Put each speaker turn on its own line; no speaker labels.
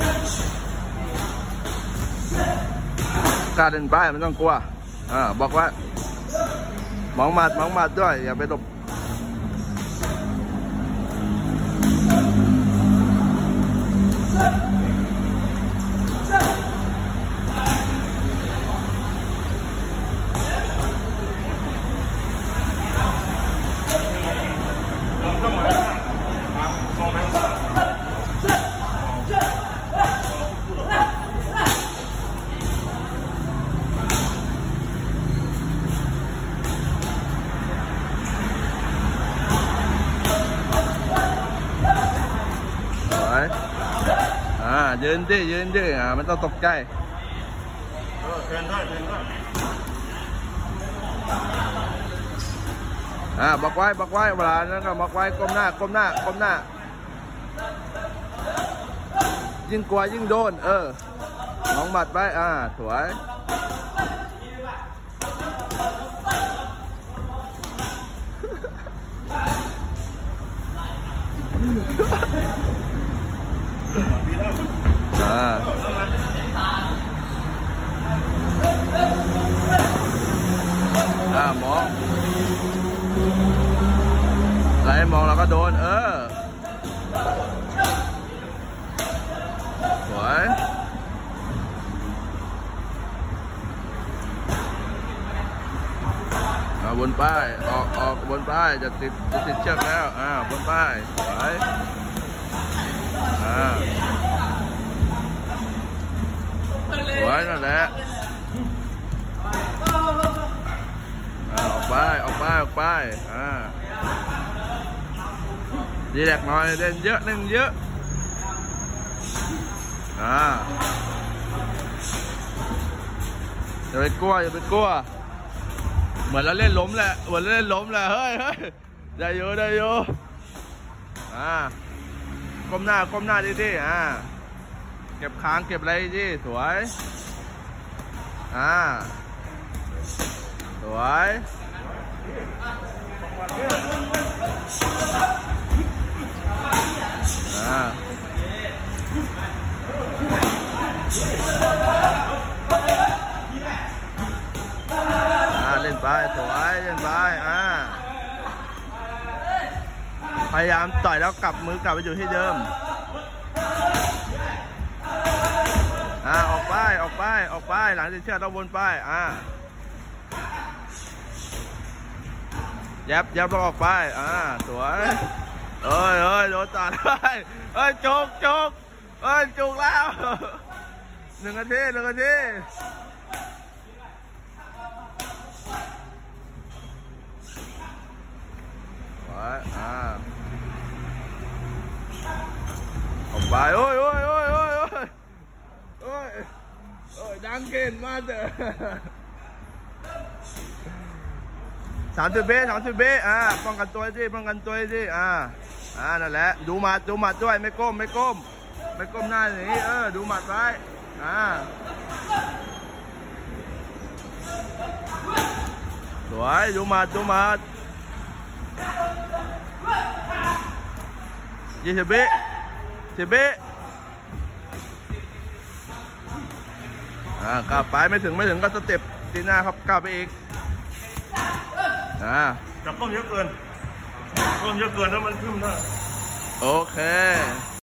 กล้าเดินไปไม่ต้องกลัวบอกว่ามองหมัดด้วยอย่าไปหลบยืนดิมันต้องตกใจ
เชิญด้วย
บอกไว้เวลานั้นก็บอกไว้ก้มหน้ายิ่งกลัวยิ่งโดนมองหมัดไปสวยมองไหลมองเราก็โดนสวยบนป้ายออกบนป้ายจะติดเชือกแล้วบนป้ายสวยสวยนั่นแหละออกไปดีแลกหน่อยเล่นเยอะอย่าไปกลัวเหมือนเราเล่นล้มแหละเฮ้ยได้อยู่ก้มหน้าดิเก็บค้างเก็บอะไรดิสวยสวยเล่นไปสวยเล่นไปพยายามต่อยแล้วกลับมือกลับไปอยู่ที่เดิมออกไปหลังจากเชือกเราวนไปยับเราออกไปสวยโดนตัดไปจุกแล้ว1 นาทีออกไปโอ้ยดังเก่งมากเด้อ30 เบป้องกันตัวดินั่นแหละดูหมัดด้วยไม่ก้มหน้าอย่างนี้ดูหมัดไว้สวยดูหมัด20 เบ10 เบกลับไปไม่ถึงก็สเต็ปตีหน้าครับกลับไปอีก
จับต้องเยอะเกินแล้วมันขึ้นได้
โอเค